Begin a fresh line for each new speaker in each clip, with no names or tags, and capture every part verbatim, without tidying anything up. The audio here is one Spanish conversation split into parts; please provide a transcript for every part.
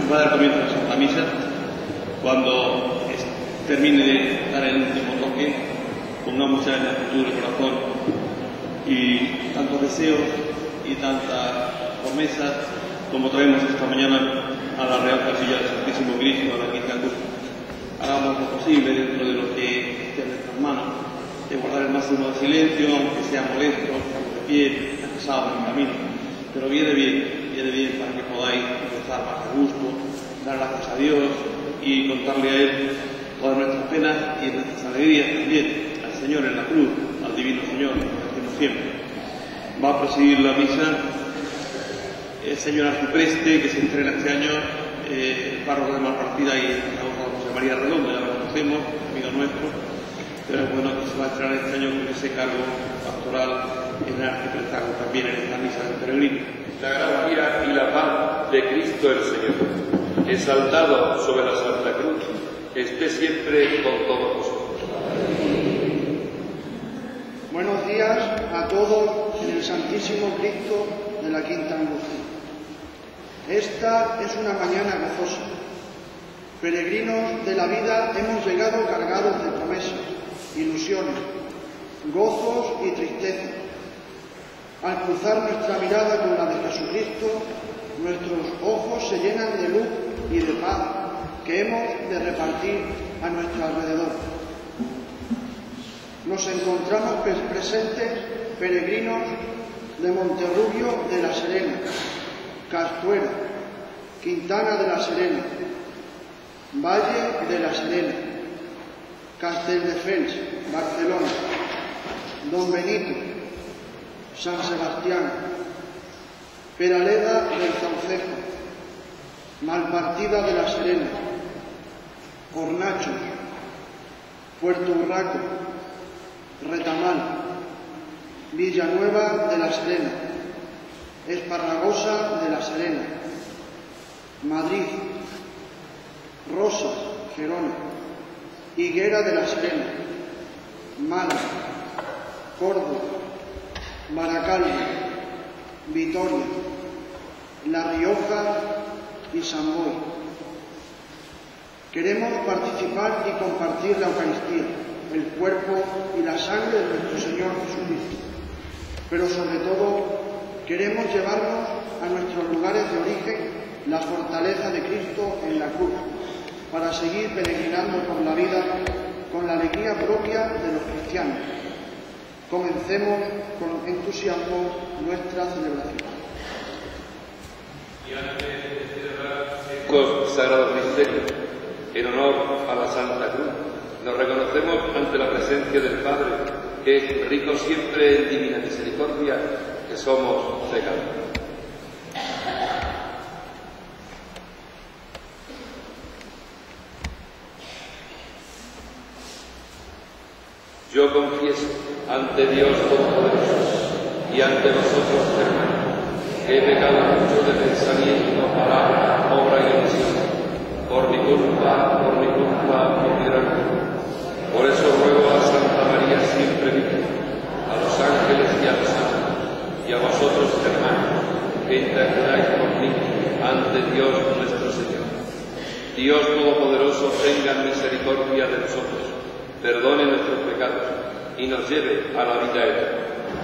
va a dar comienzo a la Santa Misa. Cuando termine de dar el último toque, pongamos ya en la actitud del corazón y tantos deseos y tantas promesas como traemos esta mañana a la Real Capilla del Santísimo Cristo, a la Quinta Cruz. Hagamos lo posible dentro de lo que esté en nuestras manos, de guardar el máximo de silencio, aunque sea molesto, estamos de pie, cansados en el camino, pero viene bien, viene bien para que podáis empezar más a gusto, dar gracias a Dios y contarle a Él todas nuestras penas y nuestras alegrías también, al Señor en la cruz, al Divino Señor, como decimos siempre. Va a presidir la misa el señor arcipreste que se estrena este año, eh, el párroco de Malpartida y el José María Redondo, ya lo conocemos, amigo nuestro, pero bueno, que se va a estrenar este año con ese cargo pastoral en el arciprestazgo también en esta misa del peregrino.
La gracia y la paz de Cristo el Señor, exaltado sobre la Santa Cruz, esté siempre con todos vosotros.
Buenos días a todos en el Santísimo Cristo de la Quinta Angustia. Esta es una mañana gozosa. Peregrinos de la vida hemos llegado cargados de promesas, ilusiones, gozos y tristezas. Al cruzar nuestra mirada con la de Jesucristo, nuestros ojos se llenan de luz y de paz que hemos de repartir a nuestro alrededor. Nos encontramos presentes peregrinos de Monterrubio de la Serena, Castuera, Quintana de la Serena, Valle de la Serena, Casteldefels, Barcelona, Don Benito, San Sebastián, Peraleda del Saucejo, Malpartida de la Serena, Hornachos, Puerto Urraco, Retamal, Villanueva de la Serena, Esparragosa de la Serena, Madrid, Rosas, Gerona, Higuera de la Serena, Málaga, Córdoba, Baracaldo, Vitoria, La Rioja y San Boi. Queremos participar y compartir la Eucaristía, el cuerpo y la sangre de nuestro Señor Jesucristo, pero sobre todo queremos llevarnos a nuestros lugares de origen la fortaleza de Cristo en la cruz, para seguir peregrinando por la vida con la alegría propia de los cristianos. Comencemos con entusiasmo nuestra celebración.
Y antes de celebrar estos sagrados misterios, en honor a la Santa Cruz, nos reconocemos ante la presencia del Padre, que es rico siempre en divina misericordia, que somos pecadores. Yo confieso ante Dios Todopoderoso y ante vosotros, hermanos, que he pecado mucho de pensamiento, palabra, obra y omisión, por mi culpa, por mi culpa, por mi gran culpa. Por eso ruego a Santa María siempre Virgen, a los ángeles y a los santos, y a vosotros, hermanos, que intercedáis por mí ante Dios nuestro Señor. Dios Todopoderoso tenga misericordia de nosotros, perdone nuestros pecados y nos lleve a la vida eterna.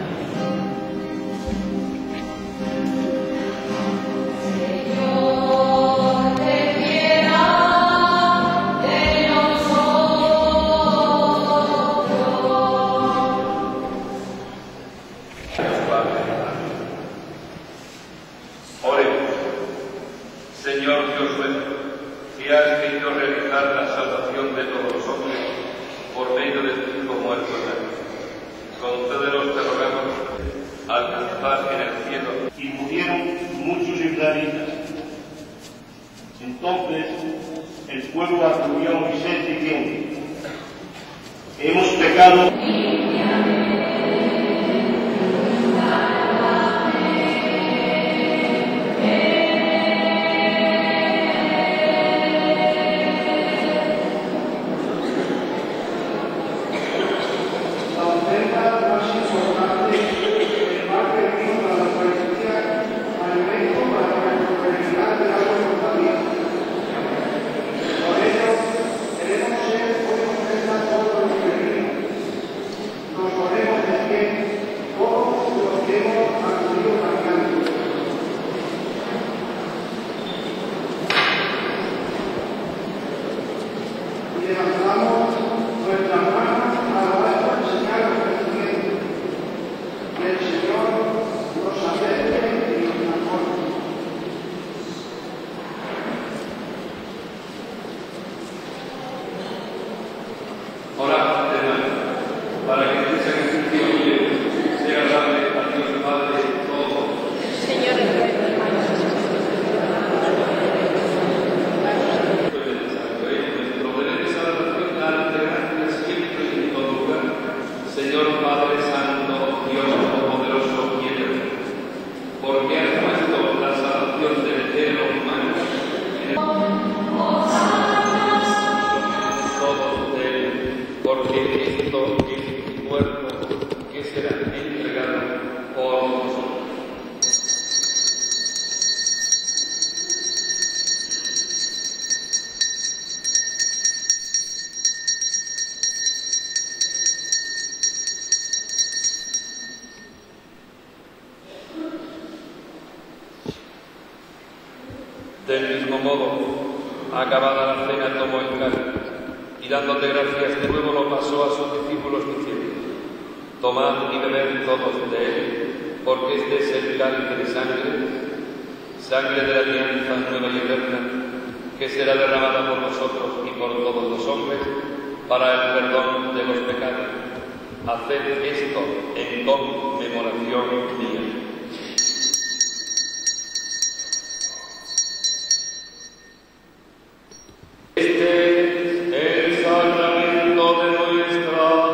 Señor Dios nuestro, que has querido realizar la salvación de todos los hombres por medio de tu Hijo muerto en la cruz, concédenos, te rogamos, alcanzar en el cielo.
Y murieron muchos israelitas. Entonces el pueblo acudió a Moisés diciendo: hemos pecado.
Para
Del mismo modo, acabada la cena, tomó el cáliz y dándote gracias de nuevo lo pasó a sus discípulos diciendo: tomad y bebed todos de él, porque este es el cáliz de sangre, sangre de la alianza nueva y eterna, que será derramada por vosotros y por todos los hombres para el perdón de los pecados. Haced esto en conmemoración mía. Este es el sacramento de nuestra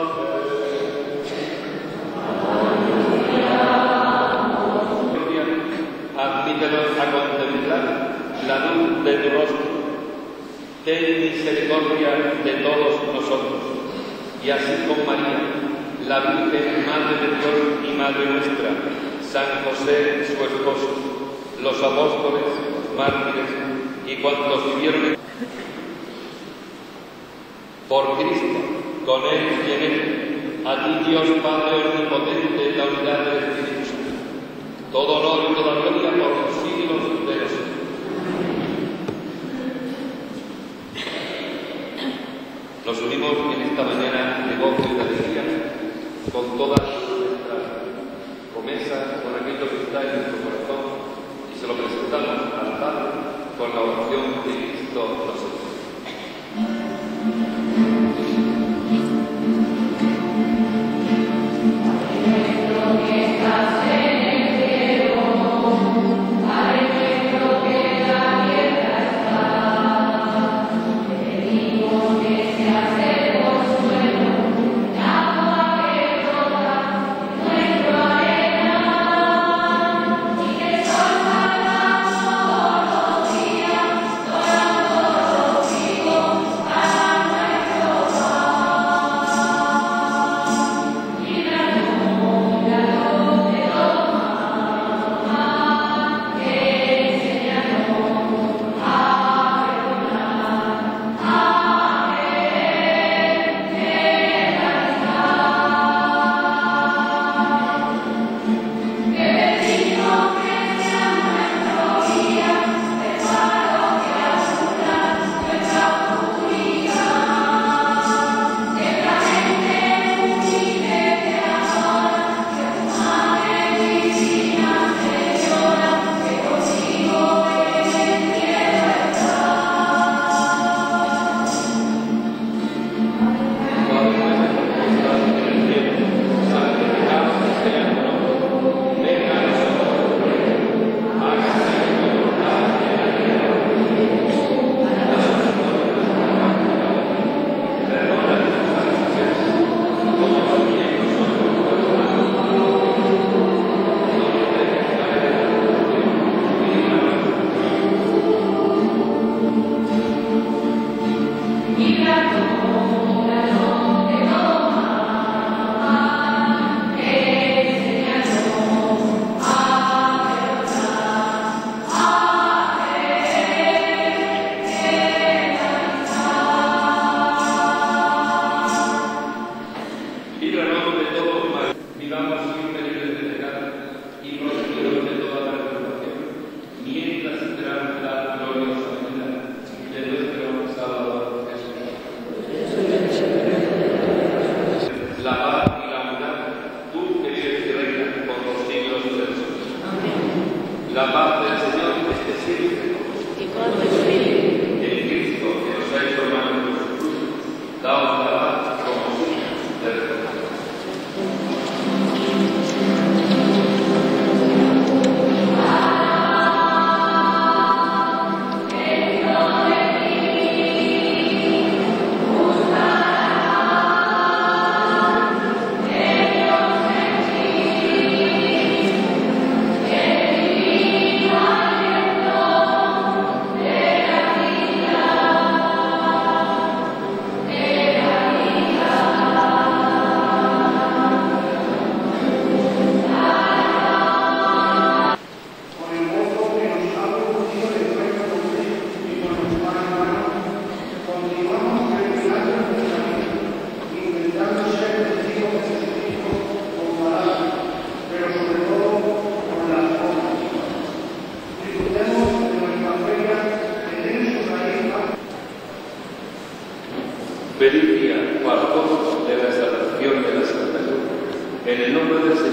fe. Admítenos a contemplar la luz de tu rostro. Ten misericordia de todos nosotros, y así con María, la Virgen Madre de Dios y Madre nuestra, San José, su esposo, los apóstoles, los mártires y cuantos vivieron en... Por Cristo, con Él y en Él, a ti Dios Padre Omnipotente, en la unidad del Espíritu Santo, todo honor y toda gloria por los siglos de los siglos. Nos unimos en esta mañana de gozo y de alegría con todas nuestras promesas, con aquello que está en nuestro corazón, y se lo presentamos al Padre con la oración de Cristo nosotros.
Thank you.
nombre del